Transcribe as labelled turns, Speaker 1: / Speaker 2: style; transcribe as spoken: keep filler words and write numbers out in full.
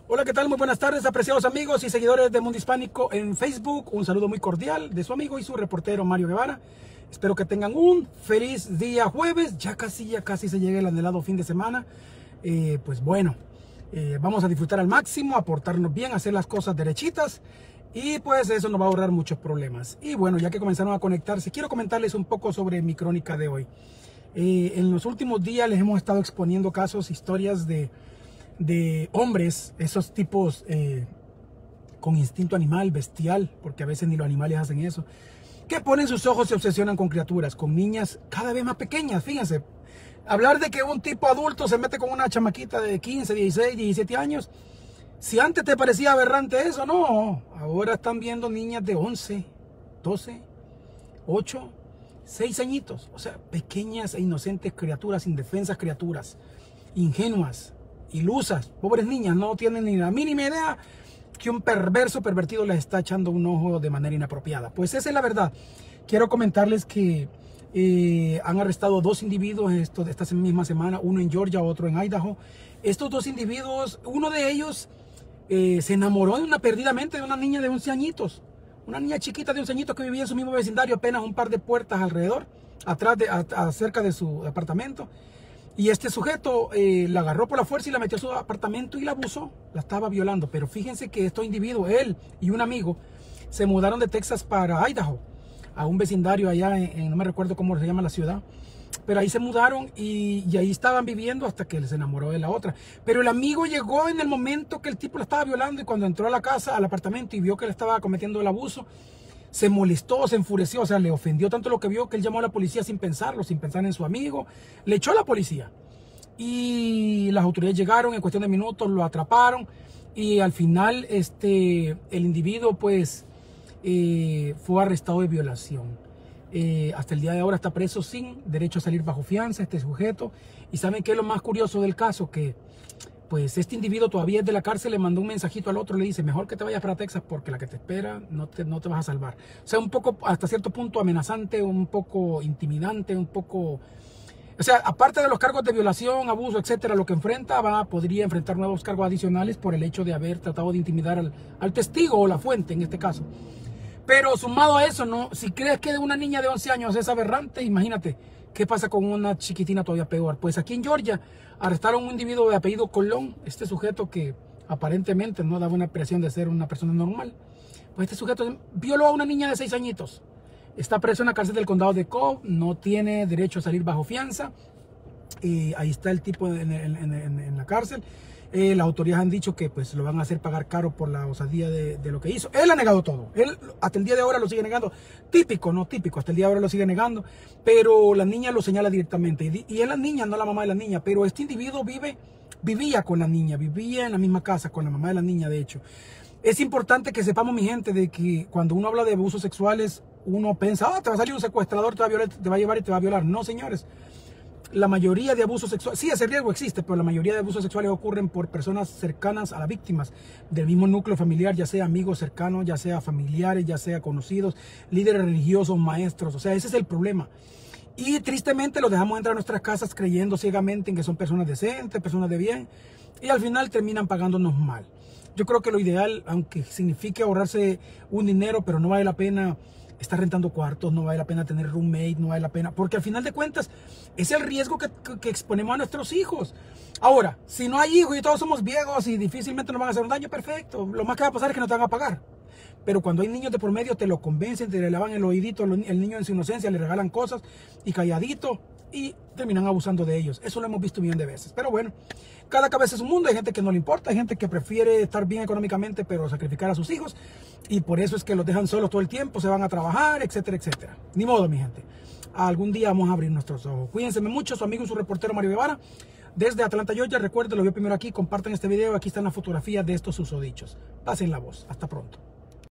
Speaker 1: Hola, ¿qué tal? Muy buenas tardes, apreciados amigos y seguidores de Mundo Hispánico en Facebook. Un saludo muy cordial de su amigo y su reportero Mario Guevara. Espero que tengan un feliz día jueves. Ya casi, ya casi se llega el anhelado fin de semana. Eh, pues bueno, eh, vamos a disfrutar al máximo, a portarnos bien, a hacer las cosas derechitas. Y pues eso nos va a ahorrar muchos problemas. Y bueno, ya que comenzaron a conectarse, quiero comentarles un poco sobre mi crónica de hoy. Eh, en los últimos días les hemos estado exponiendo casos, historias de... de hombres, esos tipos eh, con instinto animal, bestial, porque a veces ni los animales hacen eso, que ponen sus ojos y se obsesionan con criaturas, con niñas cada vez más pequeñas. Fíjense, hablar de que un tipo adulto se mete con una chamaquita de quince, dieciséis, diecisiete años, si antes te parecía aberrante eso, no, ahora están viendo niñas de once, doce, ocho, seis añitos, o sea, pequeñas e inocentes criaturas, indefensas criaturas, ingenuas, ilusas, pobres niñas, no tienen ni la mínima idea que un perverso pervertido les está echando un ojo de manera inapropiada. Pues esa es la verdad. Quiero comentarles que eh, han arrestado dos individuos esto, esta misma semana, uno en Georgia, otro en Idaho. Estos dos individuos, uno de ellos eh, se enamoró de una perdidamente de una niña de once añitos, una niña chiquita de once añitos que vivía en su mismo vecindario, apenas un par de puertas alrededor, atrás de, a, a, cerca de su apartamento. Y este sujeto eh, la agarró por la fuerza y la metió a su apartamento y la abusó, la estaba violando. Pero fíjense que estos individuos, él y un amigo, se mudaron de Texas para Idaho, a un vecindario allá, en, en, no me recuerdo cómo se llama la ciudad, pero ahí se mudaron y, y ahí estaban viviendo hasta que él se enamoró de la otra. Pero el amigo llegó en el momento que el tipo la estaba violando, y cuando entró a la casa, al apartamento, y vio que le estaba cometiendo el abuso, se molestó, se enfureció, o sea, le ofendió tanto lo que vio que él llamó a la policía sin pensarlo, sin pensar en su amigo. Le echó a la policía y las autoridades llegaron en cuestión de minutos, lo atraparon y al final este, el individuo pues eh, fue arrestado de violación. Eh, hasta el día de ahora está preso sin derecho a salir bajo fianza este sujeto. Y ¿saben qué es lo más curioso del caso? Que pues este individuo todavía es de la cárcel, le mandó un mensajito al otro, le dice, mejor que te vayas para Texas porque la que te espera no te, no te vas a salvar. O sea, un poco, hasta cierto punto amenazante, un poco intimidante, un poco... O sea, aparte de los cargos de violación, abuso, etcétera, lo que enfrenta, va, podría enfrentar nuevos cargos adicionales por el hecho de haber tratado de intimidar al, al testigo o la fuente en este caso. Pero sumado a eso, ¿no? Si crees que de una niña de once años es aberrante, imagínate, ¿qué pasa con una chiquitina todavía peor? Pues aquí en Georgia arrestaron a un individuo de apellido Colón, este sujeto que aparentemente no daba una impresión de ser una persona normal. Pues este sujeto violó a una niña de seis añitos. Está preso en la cárcel del condado de Cobb, no tiene derecho a salir bajo fianza. Y ahí está el tipo en, en, en, en la cárcel. Eh, las autoridades han dicho que pues lo van a hacer pagar caro por la osadía de, de lo que hizo. Él ha negado todo. Él hasta el día de ahora lo sigue negando. Típico, no típico. Hasta el día de ahora lo sigue negando. Pero la niña lo señala directamente. Y, y es la niña, no la mamá de la niña. Pero este individuo vive, vivía con la niña. Vivía en la misma casa con la mamá de la niña, de hecho. Es importante que sepamos, mi gente, de que cuando uno habla de abusos sexuales, uno piensa, ah, te va a salir un secuestrador, te va a violar, te va a llevar y te va a violar. No, señores. La mayoría de abusos sexuales, sí, ese riesgo existe, pero la mayoría de abusos sexuales ocurren por personas cercanas a las víctimas del mismo núcleo familiar, ya sea amigos cercanos, ya sea familiares, ya sea conocidos, líderes religiosos, maestros. O sea, ese es el problema. Y tristemente los dejamos entrar a nuestras casas creyendo ciegamente en que son personas decentes, personas de bien, y al final terminan pagándonos mal. Yo creo que lo ideal, aunque signifique ahorrarse un dinero, pero no vale la pena estar rentando cuartos, no vale la pena tener roommate, no vale la pena, porque al final de cuentas es el riesgo que, que, que exponemos a nuestros hijos. Ahora, si no hay hijos y todos somos viejos y difícilmente nos van a hacer un daño, perfecto, lo más que va a pasar es que no te van a pagar. Pero cuando hay niños de por medio, te lo convencen, te le lavan el oídito, el niño en su inocencia le regalan cosas y calladito, y terminan abusando de ellos. Eso lo hemos visto un millón de veces. Pero bueno, cada cabeza es un mundo. Hay gente que no le importa, hay gente que prefiere estar bien económicamente pero sacrificar a sus hijos, y por eso es que los dejan solos todo el tiempo, se van a trabajar, etcétera, etcétera. Ni modo, mi gente. Algún día vamos a abrir nuestros ojos. Cuídense mucho, su amigo y su reportero Mario Guevara, desde Atlanta, Georgia. Recuerden, lo vio primero aquí, compartan este video, aquí están las fotografías de estos susodichos. Pasen la voz. Hasta pronto.